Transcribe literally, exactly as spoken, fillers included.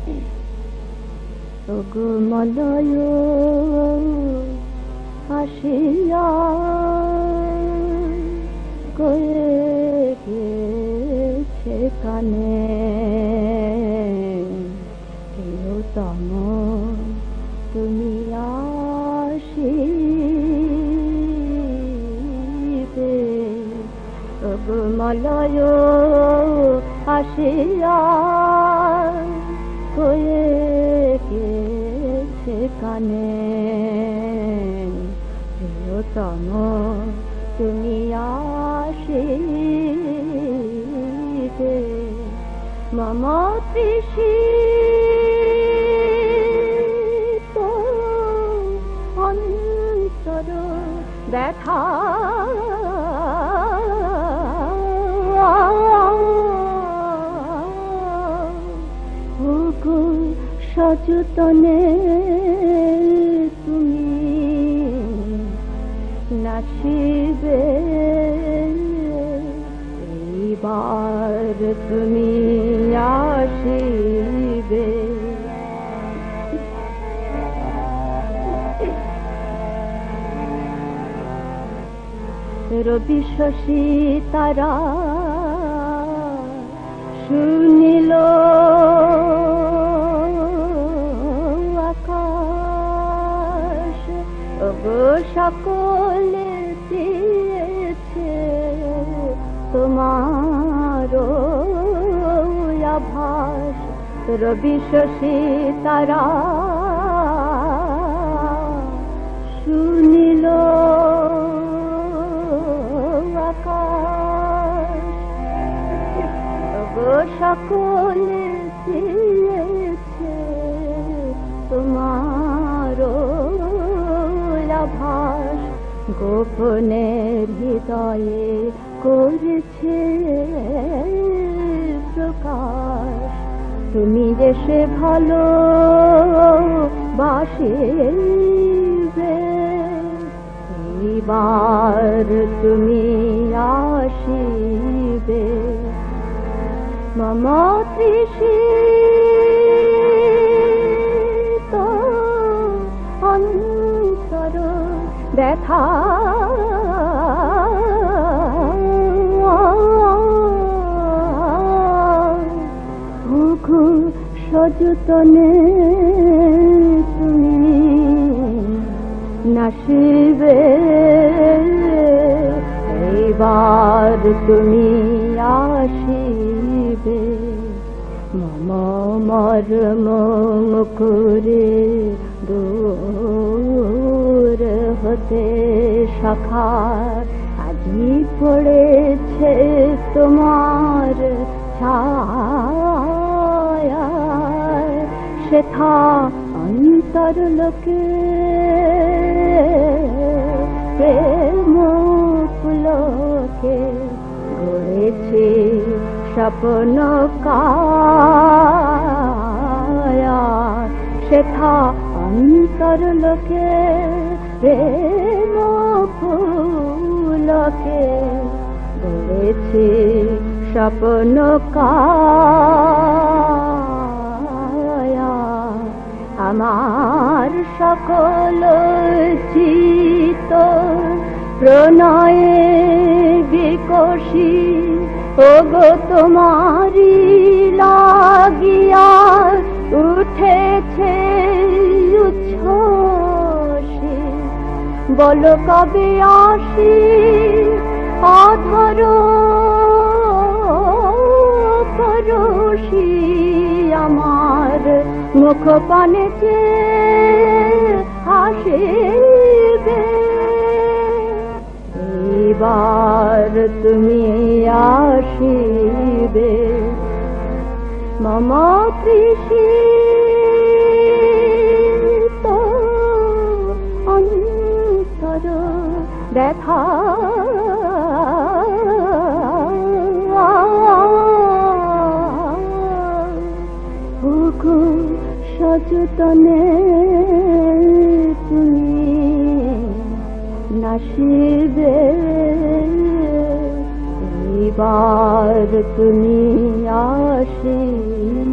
ওগো মলয় আসিয়া কয়ে গেছে কানে প্রিয়তম তুমি আসিবে ওগো মলয় আসিয়া কয়ে গেছে কানে প্রিয়তম তুমি আসিবে মম তৃষিত অন্তর ব্যথা সচেতনে তুমি নাচিবে এইবার তুমি আসিবে রবি শশী তারা শুনিল সকলে দিয়েছে তোমার আভাস রবি শশী তারা শুনিল আকাশ সকলে দিয়েছে তোমার আভাস গোপনের হৃদয়ে করেছে প্রকাশ তুমি যে সে ভালো বাসিবে এইবার তুমি আসিবে মম তৃষিত অন্তর ব্যথা সযতনে তুমি নাচিবে এইবার তুমি আসিবে মম মর্ম মুকুরে দূর হতে শাখা আজি পড়েছে তোমার ছায়া সেথা অন্তর লোকে প্রেম পুলকে গড়েছে স্বপ্ন কায়া সেথা অন্তর লোকে প্রেম পুলকে গড়েছে স্বপ্ন কায়া আমার সকল চিত প্রণয়ে বিকশি ওগো তোমারি লাগিয়া উঠেছে উচ্ছ্বাসে বলো কবে আসি অধর পরশি আমার মুখ পানে আসিবে এইবার তুমি আসিবে মম তৃষিত অন্তর ব্যথা সচেতনে তুমি নাচিবে এইবার তুমি আসিবে।